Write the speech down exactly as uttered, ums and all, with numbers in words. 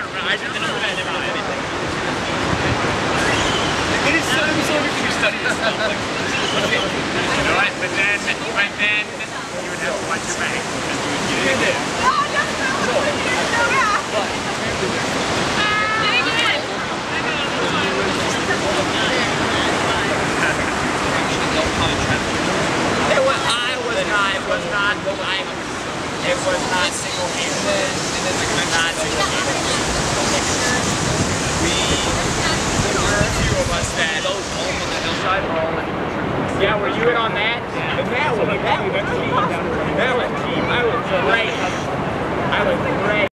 I just didn't know anything. It is so easy to study this stuff. Like, you know what? But then, but then you would have to watch your back. You did it. Oh, that's so cool. Yeah. It was, I was not, it was not, I, it was not single-handed. It was not single-handed. We, there were a few of us that, yeah, were you in on that? And that was, that was, that was, I was great. I was great.